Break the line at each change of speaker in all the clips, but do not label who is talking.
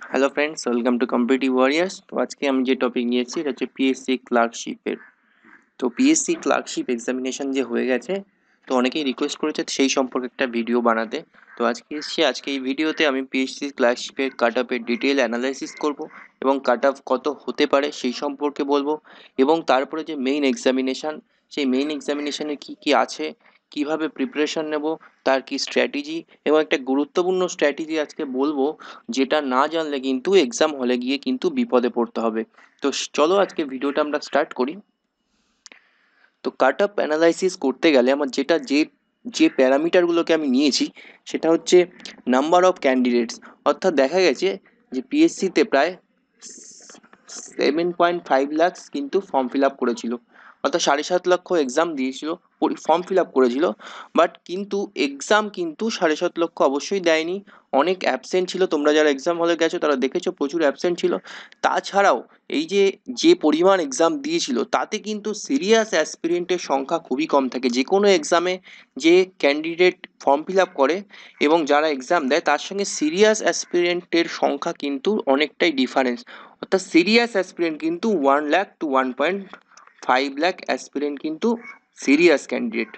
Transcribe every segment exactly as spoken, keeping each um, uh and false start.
Hello friends, welcome to competitive warriors. তো আজকে আমি যে টপিক নিয়েছি এটা হচ্ছে পিএসসি ক্লার্কশিপের। তো পিএসসি ক্লার্কশিপ এক্সামিনেশন যে হয়ে গেছে, তো অনেকেই রিকোয়েস্ট করেছে সেই সম্পর্কে একটা ভিডিও বানাতে। তো আজকে এসে আজকে এই ভিডিওতে আমি পিএসসি ক্লার্কশিপের কাট অফের ডিটেল অ্যানালাইসিস করব এবং কাট অফ কত হতে পারে সেই সম্পর্কে বলবো, এবং তারপরে যে মেইন এক্সামিনেশন, সেই মেইন এক্সামিনেশনে কি কি আছে, কিভাবে প্রিপারেশন নেব, তার কি স্ট্র্যাটেজি, এবং একটা গুরুত্বপূর্ণ স্ট্র্যাটেজি আজকে বলবো যেটা না জানলে কিন্তু এক্সাম হলে গিয়ে কিন্তু বিপদে পড়তে হবে। তো চলো আজকে ভিডিওটা আমরা স্টার্ট করি। তো কাট অফ অ্যানালাইসিস করতে গেলে আমার যেটা যে যে প্যারামিটারগুলোকে আমি নিয়েছি সেটা হচ্ছে নাম্বার অফ ক্যান্ডিডেটস। অর্থাৎ দেখা গেছে যে পিএসসিতে প্রায় সেভেন পয়েন্ট ফাইভ লাখস কিন্তু ফর্ম ফিল আপ করেছিল, অর্থাৎ সাড়ে সাত লক্ষ এক্সাম দিয়েছিল, ফর্ম ফিল আপ করেছিল। বাট কিন্তু এক্সাম কিন্তু সাড়ে সাত লক্ষ অবশ্যই দেয়নি, অনেক অ্যাবসেন্ট ছিল। তোমরা যারা এক্সাম হলে গেছো তারা দেখেছো প্রচুর অ্যাবসেন্ট ছিল। তাছাড়াও এই যে যে পরিমাণ এক্সাম দিয়েছিল তাতে কিন্তু সিরিয়াস অ্যাসপিরেন্টের সংখ্যা খুবই কম থাকে। যে কোনো এক্সামে যে ক্যান্ডিডেট ফর্ম ফিল আপ করে এবং যারা এক্সাম দেয় তার সঙ্গে সিরিয়াস অ্যাসপিরেন্টের সংখ্যা কিন্তু অনেকটাই ডিফারেন্স। অর্থাৎ সিরিয়াস অ্যাসপিরেন্ট কিন্তু one lakh to one point five lakh aspirant কিন্তু সিরিয়াস ক্যান্ডিডেট।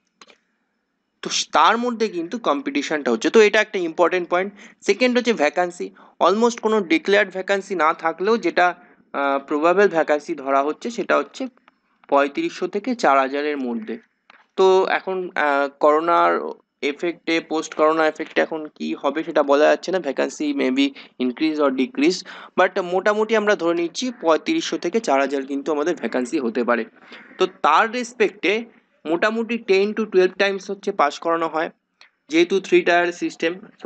তো তার মধ্যে কিন্তু কম্পিটিশনটা হচ্ছে, তো এটা একটা ইম্পর্টেন্ট পয়েন্ট। সেকেন্ড হচ্ছে ভ্যাকান্সি। অলমোস্ট কোনো ডিক্লেয়ার্ড ভ্যাকান্সি না থাকলেও যেটা প্রবাবেল ভ্যাকান্সি ধরা হচ্ছে সেটা হচ্ছে পঁয়ত্রিশশো থেকে চার হাজারের মধ্যে। তো এখন করোনার এফেক্টে, পোস্ট করোনা এফেক্টে এখন কি হবে সেটা বলা যাচ্ছে না, vacancy maybe increase or decrease. But মোটামুটি আমরা ধরে নিচ্ছি পঁয়ত্রিশশো থেকে চার হাজার কিন্তু আমাদের ভ্যাকান্সি হতে পারে। তো তার রেসপেক্টে মোটামুটি টেন টু টুয়েলভ টাইমস হচ্ছে পাস করানো হয়, যেহেতু থ্রি টায়ার সিস্টেম। তো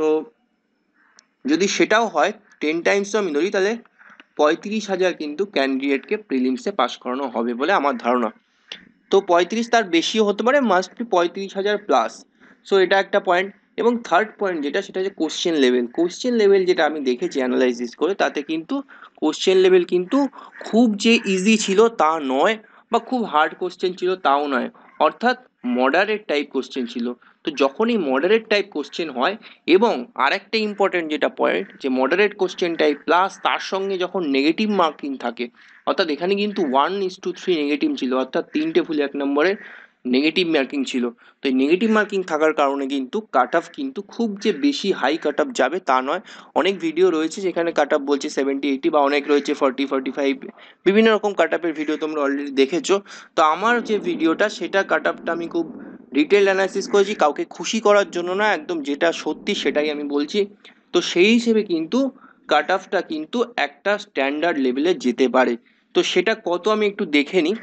যদি সেটাও হয়, টেন টাইমসও আমি ধরি, তাহলে পঁয়ত্রিশ হাজার কিন্তু ক্যান্ডিডেটকে প্রিলিমসে পাস করানো হবে বলে আমার ধারণা। তো পঁয়ত্রিশ, তার বেশিও হতে পারে, মাস্ট বি পঁয়ত্রিশ হাজার প্লাস। সো এটা একটা পয়েন্ট। এবং থার্ড পয়েন্ট যেটা, সেটা হচ্ছে কোশ্চেন লেভেল। কোশ্চেন লেভেল যেটা আমি দেখেছি অ্যানালাইসিস করে, তাতে কিন্তু কোশ্চেন লেভেল কিন্তু খুব যে ইজি ছিল তা নয়, বা খুব হার্ড কোশ্চেন ছিল তাও নয়। অর্থাৎ মডারেট টাইপ কোশ্চেন ছিল। তো যখনই মডারেট টাইপ কোশ্চেন হয়, এবং আরেকটা ইম্পর্টেন্ট যেটা পয়েন্ট, যে মডারেট কোশ্চেন টাইপ প্লাস তার সঙ্গে যখন নেগেটিভ মার্কিং থাকে, অর্থাৎ এখানে কিন্তু one is to three negative ছিল, অর্থাৎ তিনটে ফুল এক নম্বরের নেগেটিভ মার্কিং ছিল। তো এই নেগেটিভ মার্কিং থাকার কারণে কিন্তু কাট অফ কিন্তু খুব যে বেশি হাই কাট অফ যাবে তা নয়। অনেক ভিডিও রয়েছে যেখানে কাট অফ বলছে সেভেন্টি এইটি, বা অনেক রয়েছে ফর্টি ফর্টি ফাইভ, বিভিন্ন রকম কাট অফের ভিডিও তোমরা অলরেডি দেখেছো। তো আমার যে ভিডিওটা, সেটা কাট অফটা আমি খুব ডিটেল অ্যানালাইসিস করেছি, কাউকে খুশি করার জন্য না, একদম যেটা সত্যি সেটাই আমি বলছি। তো সেই হিসেবে কিন্তু কাট অফটা কিন্তু একটা স্ট্যান্ডার্ড লেভেলে যেতে পারে। তো সেটা কত আমি একটু দেখে নিই।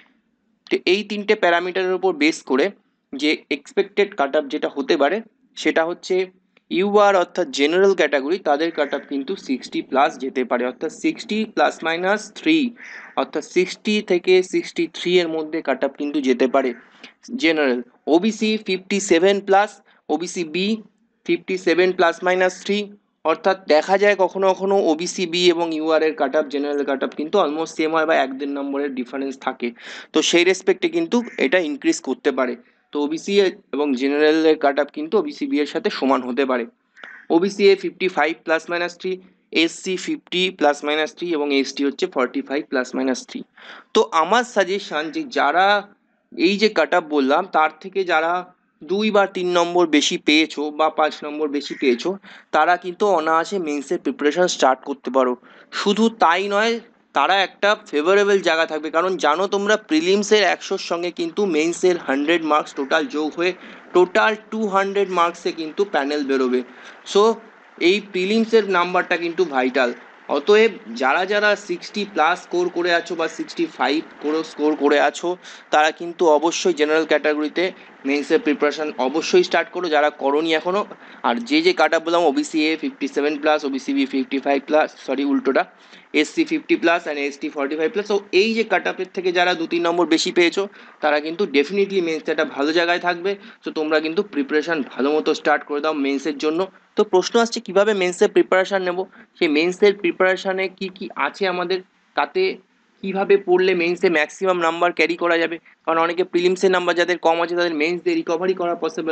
তো এই তিনটে প্যারামিটারের উপর বেস করে যে এক্সপেক্টেড কাট অফ যেটা হতে পারে, সেটা হচ্ছে ইউআর অর্থাৎ জেনারেল ক্যাটাগরি, তাদের কাট অফ কিন্তু সিক্সটি প্লাস যেতে পারে, অর্থাৎ সিক্সটি প্লাস মাইনাস থ্রি, অর্থাৎ সিক্সটি থেকে সিক্সটি থ্রি এর মধ্যে কাট অফ কিন্তু যেতে পারে general. OBC fifty seven plus, OBC B fifty seven plus minus three. অর্থাৎ দেখা যায় কখনো কখনো ওবিসি বি এবং ইউআর এর cut off general cut off কিন্তু অলমোস্ট সেম হয়, বা এক দেড় নম্বরের ডিফারেন্স থাকে। তো সেই রেসপেক্টে কিন্তু এটা ইনক্রিজ করতে পারে। তো ওবিসি এবং জেনারেলের কাট অফ কিন্তু ওবিসি বি এর সাথে সমান হতে পারে। OBC A fifty five plus minus three, SC fifty plus minus three, এবং এসটি হচ্ছে forty five plus minus three. তো আমার সাজেশন যে যারা এই যে কাট অফ বললাম তার থেকে যারা দুই বা তিন নম্বর বেশি পেয়েছো বা পাঁচ নম্বর বেশি পেয়েছো, তারা কিন্তু অনায়াসে মেন্সের প্রিপারেশন স্টার্ট করতে পারো। শুধু তাই নয়, তারা একটা ফেভারেবল জায়গা থাকবে, কারণ জানো তোমরা প্রিলিমসের একশোর সঙ্গে কিন্তু মেন্সের হান্ড্রেড মার্কস টোটাল যোগ হয়ে টোটাল টু হান্ড্রেড মার্কসে কিন্তু প্যানেল বেরোবে। সো এই প্রিলিমসের নাম্বারটা কিন্তু ভাইটাল। অতএব যারা যারা সিক্সটি প্লাস স্কোর করে আছো বা সিক্সটি ফাইভ করে স্কোর করে আছো, তারা কিন্তু অবশ্যই জেনারেল ক্যাটাগরিতে মেন্সের প্রিপারেশন অবশ্যই স্টার্ট করো, যারা করোনি এখনও। আর যে যে কাট আপ বললাম, OBC A fifty seven plus, OBC B fifty five plus, sorry উল্টোটা, SC fifty plus and ST forty five plus. তো এই যে কাট আপের থেকে যারা দু তিন নম্বর বেশি পেয়েছো, তারা কিন্তু ডেফিনেটলি মেন্সে একটা ভালো জায়গায় থাকবে। তো তোমরা কিন্তু প্রিপারেশন ভালো মতো স্টার্ট করে দাও মেন্সের জন্য। তো প্রশ্ন আসছে কিভাবে মেন্সের প্রিপারেশন নেব। সেই মেন্সের প্রিপারেশনে কি কি আছে আমাদের, তাতে কিভাবে পড়লে মেন্সে ম্যাক্সিমাম নাম্বার ক্যারি করা যাবে। কারণ অনেকে প্রিলিমসের নাম্বার যাদের কম আছে তাদের মেন্স দিয়ে রিকভারি করা পসিবল,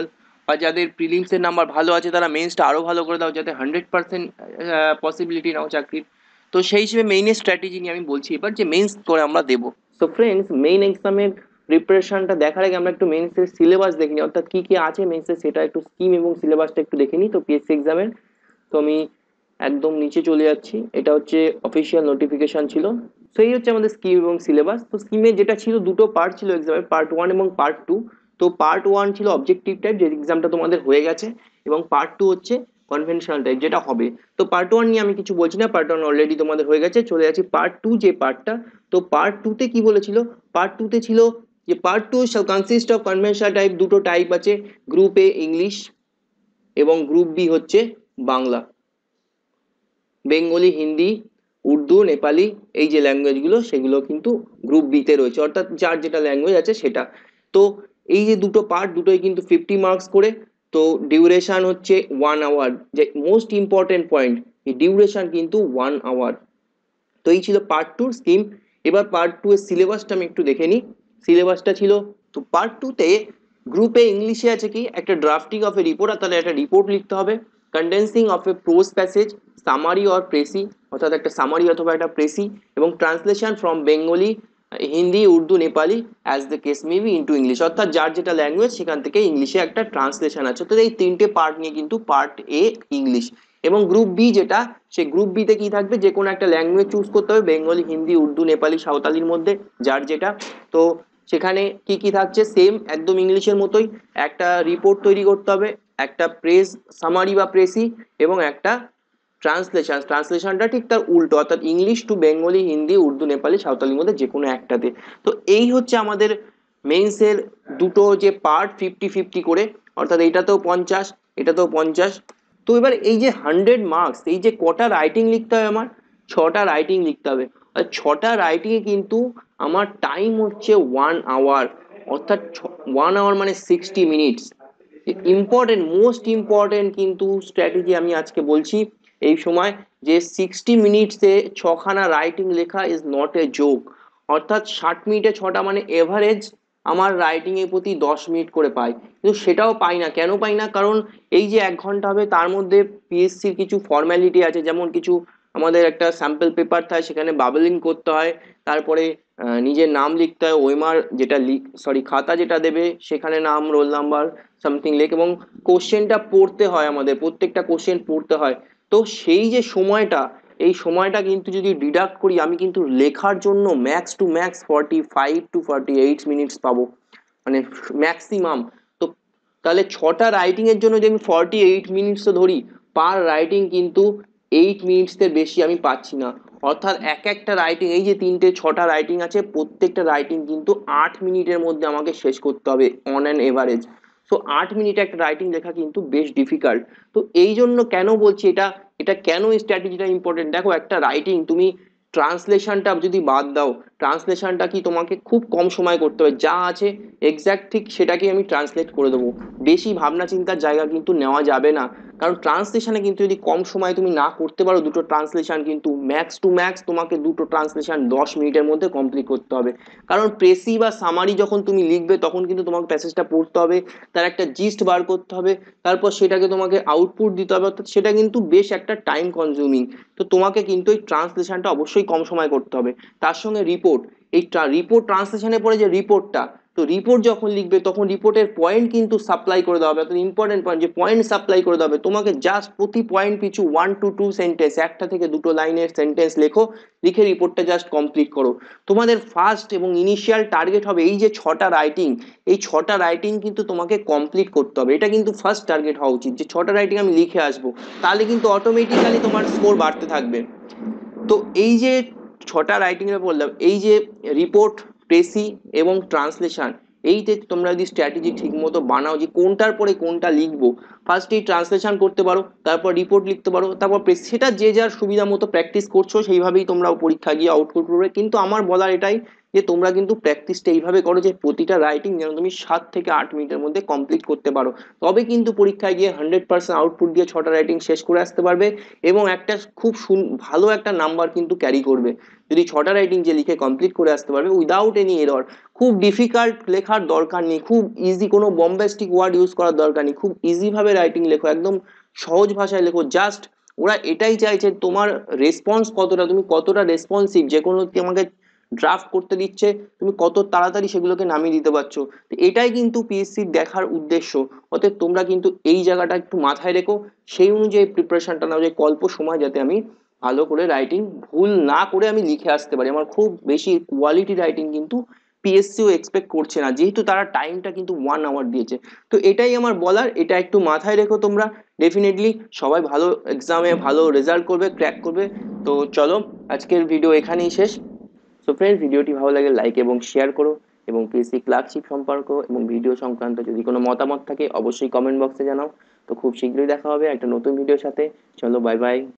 বা যাদের প্রিলিমসের নাম্বার ভালো আছে তারা মেন্সটা আরও ভালো করে দাও, যাতে হান্ড্রেড পার্সেন্ট পসিবিলিটি নাও চাকরির। তো সেই হিসেবে মেইনের স্ট্র্যাটেজি নিয়ে আমি বলছি এবার যে মেন্স করে আমরা দেবো। সো ফ্রেন্ডস, মেইন এক্সামের প্রিপারেশনটা দেখার আগে আমরা একটু মেন্সের সিলেবাস দেখে নিই, অর্থাৎ কি কি আছে মেন্সের সেটা একটু স্কিম এবং সিলেবাসটা একটু দেখে নিই। তো পিএসসি এক্সামের, তো আমি একদম নিচে চলে যাচ্ছি, এটা হচ্ছে অফিসিয়াল নোটিফিকেশন ছিল। তো এই হচ্ছে আমাদের স্কিম এবং সিলেবাস। তো স্কিমে যেটা ছিল, দুটো পার্ট ছিল এক্সামের, পার্ট ওয়ান এবং পার্ট টু। তো পার্ট ওয়ান ছিল অবজেক্টিভ টাইপ, যে এক্সামটা তোমাদের হয়ে গেছে, এবং পার্ট টু হচ্ছে কনভেনশনাল টাইপ, যেটা হবে। তো পার্ট ওয়ান নিয়ে আমি কিছু বলছি না, পার্ট ওয়ান অলরেডি তোমাদের হয়ে গেছে। চলে যাচ্ছি পার্ট টু যে পার্টটা। তো পার্ট টুতে কি বলেছিল, পার্ট টুতে ছিল যে part two shall consist of conventional type, দুটো টাইপ আছে, গ্রুপ এ ইংলিশ এবং গ্রুপ বি হচ্ছে বাংলা। বেঙ্গলি, হিন্দি, উর্দু, নেপালি, এই যে ল্যাঙ্গুয়েজগুলো সেগুলো কিন্তু গ্রুপ বিতে রয়েছে, অর্থাৎ যার যেটা ল্যাঙ্গুয়েজ আছে সেটা। তো এই যে দুটো পার্ট, দুটোই কিন্তু ফিফটি মার্কস করে। তো ডিউরেশন হচ্ছে ওয়ান আওয়ার, যে মোস্ট ইম্পর্টেন্ট পয়েন্ট, এই ডিউরেশন কিন্তু ওয়ান আওয়ার। তো এই ছিল পার্ট টুর স্কিম। এবার পার্ট টু এর সিলেবাসটা আমি একটু দেখে নিই। সিলেবাসটা ছিল, তো পার্ট টুতে গ্রুপে ইংলিশে আছে কি, একটা ড্রাফটিং অফ এ রিপোর্ট, অর্থাৎ একটা রিপোর্ট লিখতে হবে, condensing of a prose passage, summary or precis, অর্থাৎ একটা সামারি অথবা একটা প্রেসি, এবং translation from Bengali, Hindi, Urdu, Nepali as the case may be into English, অর্থাৎ যার যেটা ল্যাঙ্গুয়েজ সেখান থেকে ইংলিশে একটা ট্রান্সলেশন আছে। তো এই তিনটে পার্ট নিয়ে কিন্তু পার্ট এ ইংলিশ। এবং গ্রুপ বি যেটা, সেই গ্রুপ বিতে কি থাকবে, যে কোনো একটা ল্যাঙ্গুয়েজ চুজ করতে হবে, বেঙ্গলি, হিন্দি, উর্দু, নেপালি, সাঁওতালির মধ্যে যার যেটা। তো সেখানে কি কি থাকছে, সেম একদম ইংলিশের মতোই, একটা রিপোর্ট তৈরি করতে হবে, একটা প্রেস সামারি বা প্রেসি, এবং একটা ট্রান্সলেশন। ট্রান্সলেশনটা ঠিক তার উল্টো, অর্থাৎ English to Bengali, Hindi, Urdu, Nepali, সাঁওতালির মধ্যে যে কোনো একটাতে। তো এই হচ্ছে আমাদের মেইনসের দুটো যে পার্ট, ফিফটি ফিফটি করে, অর্থাৎ এইটাতেও পঞ্চাশ, এটাতেও পঞ্চাশ। তো এবার এই যে হান্ড্রেড মার্কস, এই যে কটা রাইটিং লিখতে হবে আমার, ছটা রাইটিং লিখতে হবে। আর ছটা রাইটিংয়ে কিন্তু আমার টাইম হচ্ছে ওয়ান আওয়ার, অর্থাৎ ওয়ান আওয়ার মানে sixty minutes. Important, most important কিন্তু স্ট্র্যাটেজি আমি আজকে বলছি এই সময়, যে সিক্সটি মিনিটসে ছখানা রাইটিং লেখা ইজ নট এ জোক। অর্থাৎ ষাট মিনিটে ছটা মানে এভারেজ আমার রাইটিং এর প্রতি দশ মিনিট করে পাই, কিন্তু সেটাও পাই না। কেন পাই না, কারণ এই যে এক ঘন্টা হবে তার মধ্যে পিএসসির কিছু ফর্মালিটি আছে, যেমন কিছু আমাদের একটা স্যাম্পল পেপার থাকে, সেখানে বাবলিং করতে হয়, তারপরে নিজের নাম লিখতে হয়, ওয়েমার যেটা লিখ সরি খাতা যেটা দেবে সেখানে নাম, রোল নাম্বার, সামথিং লেখ, এবং কোশ্চেনটা পড়তে হয়, আমাদের প্রত্যেকটা কোশ্চেন পড়তে হয়। তো সেই যে সময়টা, এই সময়টা কিন্তু যদি ডিডাক্ট করি, আমি কিন্তু লেখার জন্য max to max forty five to forty eight minutes পাবো, মানে ম্যাক্সিমাম। তো তাহলে ছটা রাইটিং এর জন্য যদি আমি ফর্টি এইট মিনিটসও ধরি, পার রাইটিং কিন্তু এইট মিনিটসের বেশি আমি পাচ্ছি না। অর্থাৎ এক একটা রাইটিং, এই যে তিনটে ছটা রাইটিং আছে, প্রত্যেকটা রাইটিং কিন্তু আট মিনিটের মধ্যে আমাকে শেষ করতে হবে অন অ্যান এভারেজ। সো আট মিনিটে একটা রাইটিং লেখা কিন্তু বেশ ডিফিকাল্ট। তো এই জন্য কেন বলছি এটা, এটা কেন এই স্ট্র্যাটেজিটা ইম্পর্টেন্ট, দেখো একটা রাইটিং তুমি ট্রান্সলেশনটা যদি বাদ দাও, ট্রান্সলেশনটা কি তোমাকে খুব কম সময় করতে হবে, যা আছে এক্স্যাক্ট ঠিক সেটাকে আমি ট্রান্সলেট করে দেবো, বেশি ভাবনা চিন্তার জায়গা কিন্তু নেওয়া যাবে না। কারণ ট্রান্সলেশনে কিন্তু যদি কম সময় তুমি না করতে পারো, দুটো ট্রান্সলেশন কিন্তু ম্যাক্স টু ম্যাক্স তোমাকে দুটো ট্রান্সলেশন দশ মিনিটের মধ্যে কমপ্লিট করতে হবে। কারণ প্রেসি বা সামারি যখন তুমি লিখবে তখন কিন্তু তোমাকে প্যাসেজটা পড়তে হবে, তার একটা জিস্ট বার করতে হবে, তারপর সেটাকে তোমাকে আউটপুট দিতে হবে, অর্থাৎ সেটা কিন্তু বেশ একটা টাইম কনজিউমিং। তো তোমাকে কিন্তু এই ট্রান্সলেশনটা অবশ্যই কম সময় করতে হবে। তার সঙ্গে রিপোর্ট, এই রিপোর্ট ট্রান্সলেশনের পরে যে রিপোর্টটা, তো রিপোর্ট যখন লিখবে তখন রিপোর্টের পয়েন্ট কিন্তু সাপ্লাই করে দেওয়া হবে, অর্থাৎ ইম্পর্টেন্ট পয়েন্ট যে পয়েন্ট সাপ্লাই করে দেওয়া হবে তোমাকে, জাস্ট প্রতি পয়েন্ট পিছু ওয়ান টু টু সেন্টেন্স, একটা থেকে দুটো লাইনের সেন্টেন্স লেখো, লিখে রিপোর্টটা জাস্ট কমপ্লিট করো। তোমাদের ফার্স্ট এবং ইনিশিয়াল টার্গেট হবে এই যে ছটা রাইটিং, এই ছটা রাইটিং কিন্তু তোমাকে কমপ্লিট করতে হবে, এটা কিন্তু ফার্স্ট টার্গেট হওয়া উচিত, যে ছটা রাইটিং আমি লিখে আসবো, তাহলে কিন্তু অটোমেটিক্যালি তোমার স্কোর বাড়তে থাকবে। তো এই যে ছটা রাইটিং এর বললাম, এই যে রিপোর্ট, প্রেসি এবং ট্রান্সলেশন, এইতে তোমরা যদি স্ট্র্যাটেজি ঠিক মতো বানাও যে কোনটার পরে কোনটা লিখবো, ফার্স্টেই ট্রান্সলেশন করতে পারো, তারপর রিপোর্ট লিখতে পারো, তারপর প্রেস- সেটা যে যার সুবিধা মতো প্র্যাকটিস করছো সেইভাবেই তোমরা পরীক্ষা গিয়ে আউটপুট করবে। কিন্তু আমার বলার এটাই যে তোমরা কিন্তু প্র্যাকটিসটা এইভাবে করো যে প্রতিটা রাইটিং যেন তুমি সাত থেকে আট মিনিটের মধ্যে কমপ্লিট করতে পারো, তবে কিন্তু পরীক্ষায় গিয়ে হান্ড্রেড পার্সেন্ট আউটপুট দিয়ে ছটা রাইটিং শেষ করে আসতে পারবে এবং একটা খুব সুন- ভালো একটা নাম্বার কিন্তু ক্যারি করবে যদি ছটা রাইটিং যে লিখে কমপ্লিট করে আসতে পারবে উইদাউট এনি এরর। খুব ডিফিকাল্ট লেখার দরকার নেই, খুব ইজি, কোনো বম্বাস্টিক ওয়ার্ড ইউজ করার দরকার নেই, খুব ইজি ভাবে রাইটিং লেখো, একদম সহজ ভাষায় লেখো। জাস্ট ওরা এটাই চাইছে তোমার রেসপন্স কতটা, তুমি কতটা রেসপন্সিভ, যে কোনো তোমাকে ড্রাফট করতে দিচ্ছে তুমি কত তাড়াতাড়ি সেগুলোকে নামিয়ে দিতে পারছো। তো এটাই কিন্তু পিএসসি দেখার উদ্দেশ্য। অতএব তোমরা কিন্তু এই জায়গাটা একটু মাথায় রেখো, সেই অনুযায়ী প্রিপারেশনটা নাও যে অল্প সময় যাতে আমি ভালো করে রাইটিং ভুল না করে আমি লিখে আসতে পারি। আমার খুব বেশি কোয়ালিটি রাইটিং কিন্তু পিএসসিও এক্সপেক্ট করছে না, যেহেতু তারা টাইমটা কিন্তু ওয়ান আওয়ার দিয়েছে। তো এটাই আমার বলার, এটা একটু মাথায় রেখো তোমরা। ডেফিনেটলি সবাই ভালো এক্সামে ভালো রেজাল্ট করবে, ক্র্যাক করবে। তো চলো, আজকের ভিডিও এখানেই শেষ। সো ফ্রেন্ড, ভিডিওটি ভালো লাগে লাইক এবং শেয়ার করো, এবং পিএসসি ক্লার্কশিপ সম্পর্ক এবং ভিডিও সংক্রান্ত যদি কোনো মতামত থাকে অবশ্যই কমেন্ট বক্সে জানাও। তো খুব শীঘ্রই দেখা হবে একটা নতুন ভিডিওর সাথে। চলো, বাই বাই।